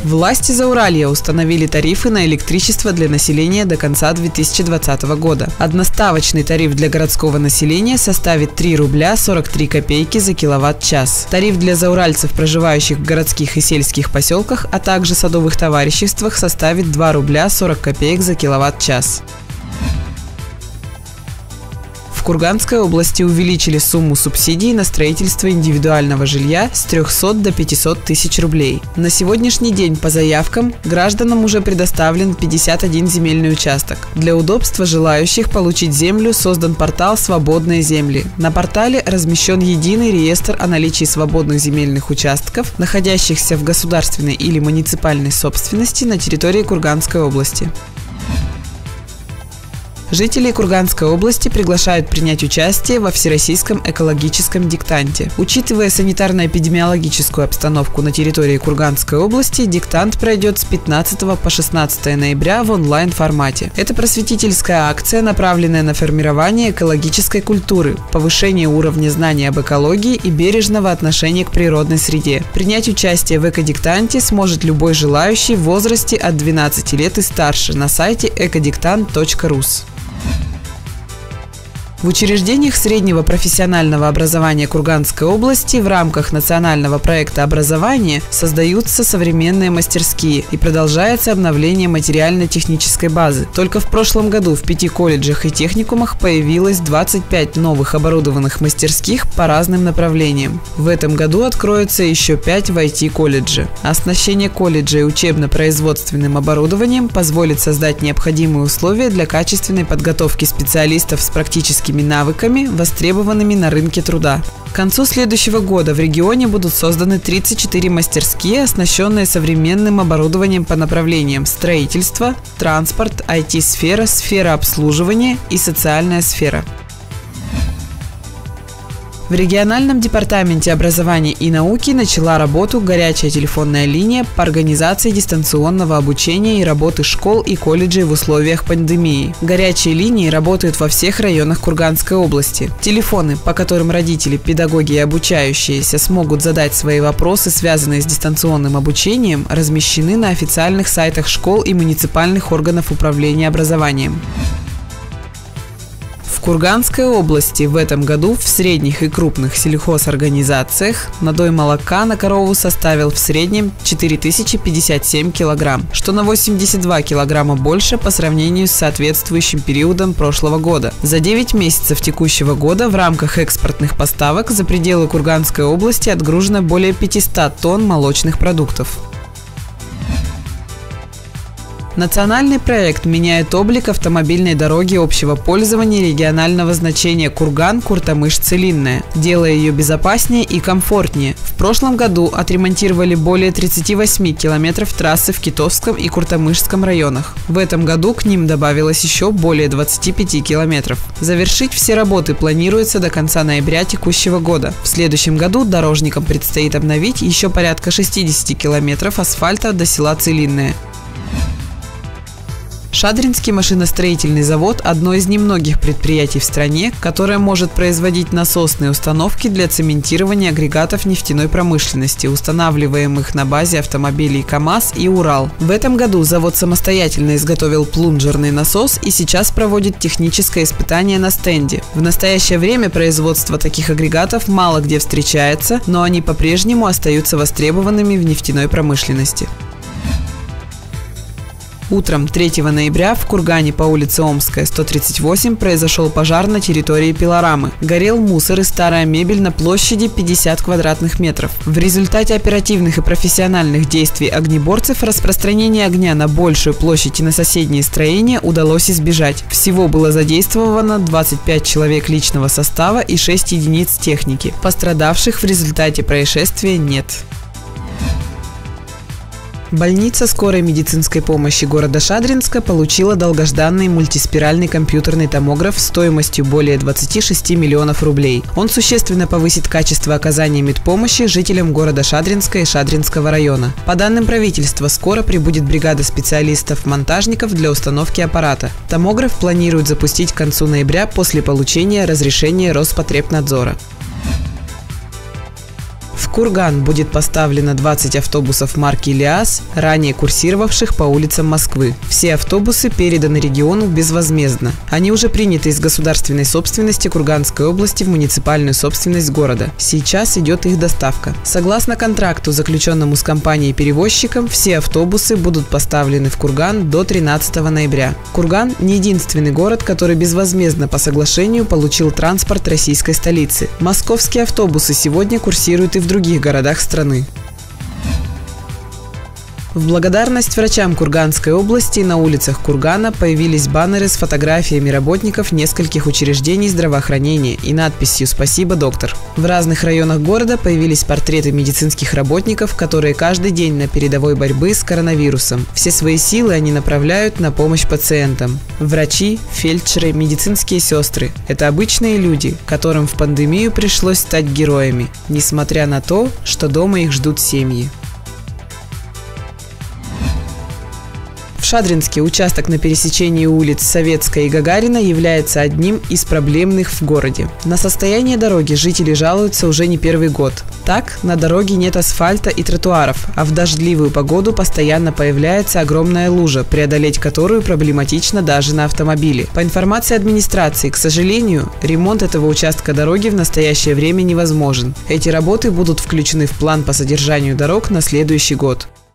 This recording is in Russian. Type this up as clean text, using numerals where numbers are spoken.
Власти Зауралья установили тарифы на электричество для населения до конца 2020 года. Одноставочный тариф для городского населения составит 3 рубля 43 копейки за киловатт-час. Тариф для зауральцев, проживающих в городских и сельских поселках, а также садовых товариществах, составит 2 рубля 40 копеек за киловатт-час. В Курганской области увеличили сумму субсидий на строительство индивидуального жилья с 300 до 500 тысяч рублей. На сегодняшний день по заявкам гражданам уже предоставлен 51 земельный участок. Для удобства желающих получить землю создан портал «Свободные земли». На портале размещен единый реестр о наличии свободных земельных участков, находящихся в государственной или муниципальной собственности на территории Курганской области. Жителей Курганской области приглашают принять участие во Всероссийском экологическом диктанте. Учитывая санитарно-эпидемиологическую обстановку на территории Курганской области, диктант пройдет с 15 по 16 ноября в онлайн-формате. Это просветительская акция, направленная на формирование экологической культуры, повышение уровня знаний об экологии и бережного отношения к природной среде. Принять участие в экодиктанте сможет любой желающий в возрасте от 12 лет и старше на сайте экодиктант.рус. В учреждениях среднего профессионального образования Курганской области в рамках национального проекта образования создаются современные мастерские и продолжается обновление материально-технической базы. Только в прошлом году в 5 колледжах и техникумах появилось 25 новых оборудованных мастерских по разным направлениям. В этом году откроется еще 5 в IT-колледже. Оснащение колледжей учебно-производственным оборудованием позволит создать необходимые условия для качественной подготовки специалистов с практическими навыками, востребованными на рынке труда. К концу следующего года в регионе будут созданы 34 мастерские, оснащенные современным оборудованием по направлениям строительство, транспорт, IT-сфера, сфера обслуживания и социальная сфера. В региональном департаменте образования и науки начала работу горячая телефонная линия по организации дистанционного обучения и работы школ и колледжей в условиях пандемии. Горячие линии работают во всех районах Курганской области. Телефоны, по которым родители, педагоги и обучающиеся смогут задать свои вопросы, связанные с дистанционным обучением, размещены на официальных сайтах школ и муниципальных органов управления образованием. В Курганской области в этом году в средних и крупных сельхозорганизациях надой молока на корову составил в среднем 4057 килограмм, что на 82 килограмма больше по сравнению с соответствующим периодом прошлого года. За 9 месяцев текущего года в рамках экспортных поставок за пределы Курганской области отгружено более 500 тонн молочных продуктов. Национальный проект меняет облик автомобильной дороги общего пользования регионального значения Курган-Куртамыш-Целинная, делая ее безопаснее и комфортнее. В прошлом году отремонтировали более 38 километров трассы в Китовском и Куртамышском районах. В этом году к ним добавилось еще более 25 километров. Завершить все работы планируется до конца ноября текущего года. В следующем году дорожникам предстоит обновить еще порядка 60 километров асфальта до села Целинное. Шадринский машиностроительный завод – одно из немногих предприятий в стране, которое может производить насосные установки для цементирования агрегатов нефтяной промышленности, устанавливаемых на базе автомобилей КАМАЗ и Урал. В этом году завод самостоятельно изготовил плунжерный насос и сейчас проводит техническое испытание на стенде. В настоящее время производство таких агрегатов мало где встречается, но они по-прежнему остаются востребованными в нефтяной промышленности. Утром 3 ноября в Кургане по улице Омская, 138 произошел пожар на территории пилорамы. Горел мусор и старая мебель на площади 50 квадратных метров. В результате оперативных и профессиональных действий огнеборцев распространение огня на большую площадь и на соседние строения удалось избежать. Всего было задействовано 25 человек личного состава и 6 единиц техники. Пострадавших в результате происшествия нет. Больница скорой медицинской помощи города Шадринска получила долгожданный мультиспиральный компьютерный томограф стоимостью более 26 миллионов рублей. Он существенно повысит качество оказания медпомощи жителям города Шадринска и Шадринского района. По данным правительства, скоро прибудет бригада специалистов-монтажников для установки аппарата. Томограф планируют запустить к концу ноября после получения разрешения Роспотребнадзора. В Курган будет поставлено 20 автобусов марки «ЛиАЗ», ранее курсировавших по улицам Москвы. Все автобусы переданы региону безвозмездно. Они уже приняты из государственной собственности Курганской области в муниципальную собственность города. Сейчас идет их доставка. Согласно контракту, заключенному с компанией-перевозчиком, все автобусы будут поставлены в Курган до 13 ноября. Курган – не единственный город, который безвозмездно по соглашению получил транспорт российской столицы. Московские автобусы сегодня курсируют и в других городах страны. В благодарность врачам Курганской области на улицах Кургана появились баннеры с фотографиями работников нескольких учреждений здравоохранения и надписью «Спасибо, доктор». В разных районах города появились портреты медицинских работников, которые каждый день на передовой борьбы с коронавирусом. Все свои силы они направляют на помощь пациентам. Врачи, фельдшеры, медицинские сестры – это обычные люди, которым в пандемию пришлось стать героями, несмотря на то, что дома их ждут семьи. В Шадринске участок на пересечении улиц Советская и Гагарина является одним из проблемных в городе. На состояние дороги жители жалуются уже не первый год. Так, на дороге нет асфальта и тротуаров, а в дождливую погоду постоянно появляется огромная лужа, преодолеть которую проблематично даже на автомобиле. По информации администрации, к сожалению, ремонт этого участка дороги в настоящее время невозможен. Эти работы будут включены в план по содержанию дорог на следующий год.